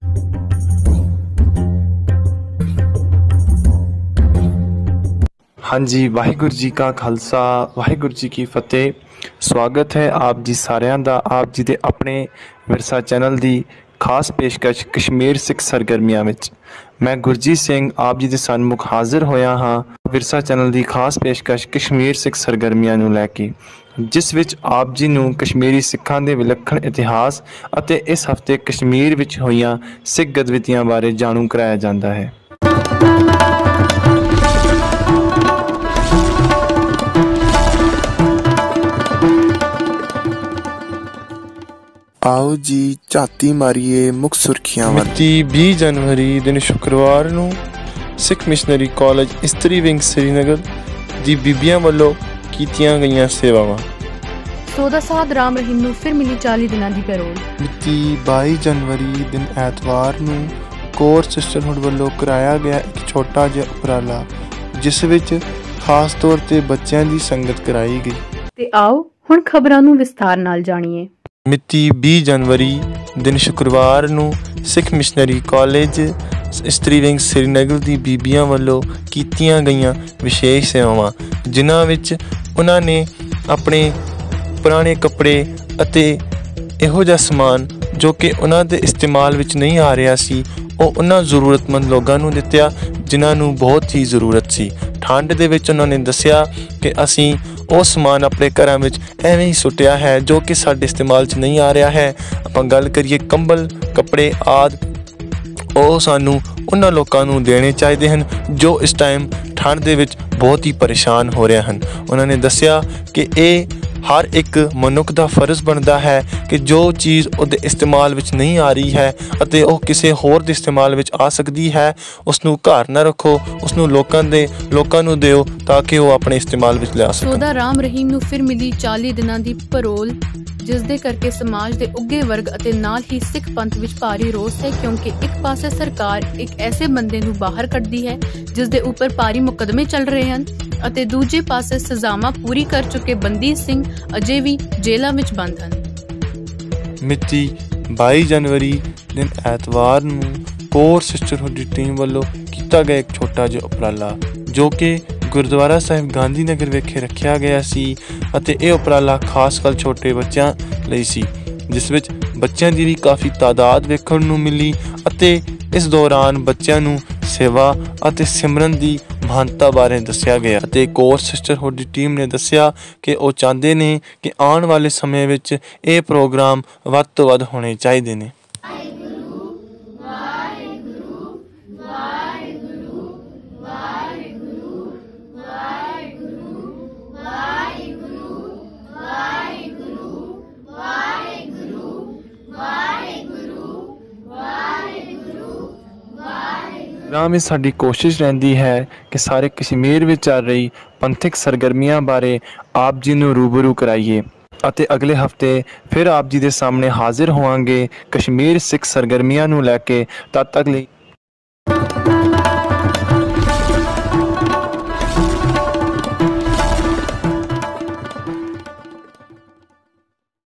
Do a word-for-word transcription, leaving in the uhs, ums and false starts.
हाँ जी, वाहिगुरू जी का खालसा वाहिगुरू जी की फतेह। स्वागत है आप जी सारिਆਂ ਦਾ आप जी ਦੇ ਆਪਣੇ ਵਿਰਸਾ ਚੈਨਲ ਦੀ ਖਾਸ ਪੇਸ਼ਕਸ਼ ਕਸ਼ਮੀਰ ਸਿੱਖ ਸਰਗਰਮੀਆਂ ਵਿੱਚ। ਮੈਂ ਗੁਰਜੀਤ ਸਿੰਘ ਆਪ ਜੀ ਦੇ ਸਨਮੁਖ ਹਾਜ਼ਰ ਹੋਇਆ ਹਾਂ ਵਿਰਸਾ ਚੈਨਲ ਦੀ ਖਾਸ ਪੇਸ਼ਕਸ਼ ਕਸ਼ਮੀਰ ਸਿੱਖ ਸਰਗਰਮੀਆਂ ਨੂੰ ਲੈ ਕੇ, ਜਿਸ ਵਿੱਚ ਆਪ ਜੀ ਨੂੰ ਕਸ਼ਮੀਰੀ ਸਿੱਖਾਂ ਦੇ ਵਿਲੱਖਣ ਇਤਿਹਾਸ ਅਤੇ ਇਸ ਹਫ਼ਤੇ ਕਸ਼ਮੀਰ ਵਿੱਚ ਹੋਈਆਂ ਸਿੱਖ ਗਤੀਵਿਧੀਆਂ ਬਾਰੇ ਜਾਣੂ ਕਰਾਇਆ ਜਾਂਦਾ ਹੈ। आओ जी झाती मारीए मुख सुर्खियां ਵੱਲ। ਮਿਤੀ ਵੀਹ ਜਨਵਰੀ ਦਿਨ ਸ਼ੁੱਕਰਵਾਰ ਨੂੰ ਸਿੱਖ ਮਿਸ਼ਨਰੀ ਕਾਲਜ ਇਸਤਰੀ ਵਿੰਗ ਸ੍ਰੀਨਗਰ ਦੀ ਬੀਬੀਆਂ ਵੱਲੋਂ ਕੀਤੀਆਂ ਗਈਆਂ ਸੇਵਾਵਾਂ। ਸੋਦਾ ਸਾਧ ਰਾਮ ਰਹੀਮ ਨੂੰ ਫਿਰ ਮਿਲੀ ਚਾਲੀ ਦਿਨਾਂ ਦੀ ਪੈਰੋਲ। ਮਿਤੀ ਬਾਈ ਜਨਵਰੀ ਦਿਨ ਐਤਵਾਰ ਨੂੰ ਕੋਰ ਸਿਸਟਰਹੁੱਡ ਵੱਲੋਂ ਕਰਾਇਆ ਗਿਆ ਇੱਕ ਛੋਟਾ ਜਿਹਾ ਉਪਰਾਲਾ, ਜਿਸ ਵਿੱਚ ਖਾਸ ਤੌਰ ਤੇ ਬੱਚਿਆਂ ਦੀ ਸੰਗਤ ਕਰਾਈ ਗਈ। ਤੇ ਆਓ ਹੁਣ ਖਬਰਾਂ ਨੂੰ ਵਿਸਥਾਰ ਨਾਲ ਜਾਣੀਏ। ਮਿਤੀ ਵੀਹ ਜਨਵਰੀ ਦਿਨ ਸ਼ੁੱਕਰਵਾਰ ਨੂੰ ਸਿੱਖ ਮਿਸ਼ਨਰੀ ਕਾਲਜ ਇਸਤਰੀ ਵਿੰਗ ਸ੍ਰੀਨਗਰ ਦੀ ਬੀਬੀਆਂ ਵੱਲੋਂ ਕੀਤੀਆਂ ਗਈਆਂ ਵਿਸ਼ੇਸ਼ ਸੇਵਾਵਾਂ, ਜਿਨ੍ਹਾਂ ਵਿੱਚ ਉਹਨਾਂ ਨੇ ਆਪਣੇ ਪੁਰਾਣੇ ਕੱਪੜੇ ਅਤੇ ਇਹੋ ਜਿਹਾ ਸਮਾਨ ਜੋ ਕਿ ਉਹਨਾਂ ਦੇ ਇਸਤੇਮਾਲ ਵਿੱਚ ਨਹੀਂ ਆ ਰਿਹਾ ਸੀ, ਉਹ ਉਹਨਾਂ ਜ਼ਰੂਰਤਮੰਦ ਲੋਕਾਂ ਨੂੰ ਦਿੱਤਾ ਜਿਨ੍ਹਾਂ ਨੂੰ ਬਹੁਤ ਹੀ ਜ਼ਰੂਰਤ ਸੀ। ਠੰਡ ਦੇ ਵਿੱਚ ਉਹਨਾਂ ਨੇ ਦੱਸਿਆ ਕਿ ਅਸੀਂ ਉਹ ਸਮਾਨ ਆਪਣੇ ਘਰਾਂ ਵਿੱਚ ਐਵੇਂ ਹੀ ਸੁੱਟਿਆ ਹੈ ਜੋ ਕਿ ਸਾਡੇ ਇਸਤੇਮਾਲ 'ਚ ਨਹੀਂ ਆ ਰਿਹਾ ਹੈ। ਆਪਾਂ ਗੱਲ ਕਰੀਏ ਕੰਬਲ, ਕੱਪੜੇ ਆਦਿ, ਉਹ ਸਾਨੂੰ ਉਹਨਾਂ ਲੋਕਾਂ ਨੂੰ ਦੇਣੇ ਚਾਹੀਦੇ ਹਨ ਜੋ ਇਸ ਟਾਈਮ ਠੰਡ ਦੇ ਵਿੱਚ ਬਹੁਤ ਹੀ ਪਰੇਸ਼ਾਨ ਹੋ ਰਹੇ ਹਨ। ਉਹਨਾਂ ਨੇ ਦੱਸਿਆ ਕਿ ਇਹ ਹਰ ਇੱਕ ਮਨੁੱਖ ਦਾ ਫਰਜ਼ ਬਣਦਾ ਹੈ ਕਿ ਜੋ ਚੀਜ਼ ਉਹਦੇ ਇਸਤੇਮਾਲ ਵਿੱਚ ਨਹੀਂ ਆ ਰਹੀ ਹੈ ਅਤੇ ਉਹ ਕਿਸੇ ਹੋਰ ਦੇ ਇਸਤੇਮਾਲ ਵਿੱਚ ਆ ਸਕਦੀ ਹੈ, ਉਸ ਨੂੰ ਘਰ ਨਾ ਰੱਖੋ, ਉਸ ਨੂੰ ਲੋਕਾਂ ਦੇ ਲੋਕਾਂ ਨੂੰ ਦਿਓ ਤਾਂ ਕਿ ਉਹ ਆਪਣੇ ਇਸਤੇਮਾਲ ਵਿੱਚ ਲਿਆ ਸਕਣ। ਸੋਦਾ ਰਾਮ ਰਹੀਮ ਨੂੰ ਫਿਰ ਮਿਲੀ ਚਾਲੀ ਦਿਨਾਂ ਦੀ ਪੈਰੋਲ, ਜਿਸ ਦੇ ਕਰਕੇ ਸਮਾਜ ਦੇ ਉੱਘੇ ਵਰਗ ਅਤੇ ਨਾਲ ਹੀ ਸਿੱਖ ਪੰਥ ਵਿੱਚ ਭਾਰੀ ਰੋਸ ਹੈ, ਕਿਉਂਕਿ ਇੱਕ ਪਾਸੇ ਸਰਕਾਰ ਇੱਕ ਐਸੇ ਬੰਦੇ ਨੂੰ ਬਾਹਰ ਕੱਢਦੀ ਹੈ ਜਿਸ ਦੇ ਉੱਪਰ ਭਾਰੀ ਮੁਕੱਦਮੇ ਚੱਲ ਰਹੇ ਹਨ ਅਤੇ ਦੂਜੇ ਪਾਸੇ ਸਜ਼ਾਵਾਂ ਪੂਰੀ ਕਰ ਚੁੱਕੇ ਬੰਦੀ ਸਿੰਘ ਅਜੇ ਵੀ ਜੇਲ੍ਹਾਂ ਵਿੱਚ ਬੰਦ ਹਨ। ਮਿਤੀ ਬਾਈ ਜਨਵਰੀ ਦਿਨ ਐਤਵਾਰ ਨੂੰ ਕੋਰ ਸਿਸਟਰਹੁੱਡ ਦੀ ਟੀਮ ਵੱਲੋਂ ਕੀਤਾ ਗਿਆ ਇੱਕ ਛੋਟਾ ਜਿਹਾ ਉਪਰਾਲਾ, ਜੋ ਕਿ ਗੁਰਦੁਆਰਾ ਸਾਹਿਬ ਗਾਂਧੀ ਨਗਰ ਵਿਖੇ ਰੱਖਿਆ ਗਿਆ ਸੀ ਅਤੇ ਇਹ ਉਪਰਾਲਾ ਖਾਸ ਕਰ ਛੋਟੇ ਬੱਚਿਆਂ ਲਈ ਸੀ, ਜਿਸ ਵਿੱਚ ਬੱਚਿਆਂ ਦੀ ਵੀ ਕਾਫੀ ਤਾਦਾਦ ਵੇਖਣ ਨੂੰ ਮਿਲੀ ਅਤੇ ਇਸ ਦੌਰਾਨ ਬੱਚਿਆਂ ਨੂੰ ਸੇਵਾ ਅਤੇ ਸਿਮਰਨ ਦੀ ਮਹਾਨਤਾ ਬਾਰੇ ਦੱਸਿਆ ਗਿਆ ਅਤੇ ਕੋਰ ਸਿਸਟਰਹੁੱਡ ਦੀ ਟੀਮ ਨੇ ਦੱਸਿਆ ਕਿ ਉਹ ਚਾਹੁੰਦੇ ਨੇ ਕਿ ਆਉਣ ਵਾਲੇ ਸਮੇਂ ਵਿੱਚ ਇਹ ਪ੍ਰੋਗਰਾਮ ਵੱਧ ਤੋਂ ਵੱਧ ਹੋਣੇ ਚਾਹੀਦੇ ਨੇ। ਪ੍ਰੋਗਰਾਮ ਵਿੱਚ ਸਾਡੀ ਕੋਸ਼ਿਸ਼ ਰਹਿੰਦੀ ਹੈ ਕਿ ਸਾਰੇ ਕਸ਼ਮੀਰ ਵਿੱਚ ਚੱਲ ਰਹੀ ਪੰਥਕ ਸਰਗਰਮੀਆਂ ਬਾਰੇ ਆਪ ਜੀ ਨੂੰ ਰੂਬਰੂ ਕਰਾਈਏ ਅਤੇ ਅਗਲੇ ਹਫ਼ਤੇ ਫਿਰ ਆਪ ਜੀ ਦੇ ਸਾਹਮਣੇ ਹਾਜ਼ਰ ਹੋਵਾਂਗੇ ਕਸ਼ਮੀਰ ਸਿੱਖ ਸਰਗਰਮੀਆਂ ਨੂੰ ਲੈ ਕੇ। ਤਦ ਤੱਕ ਲਈ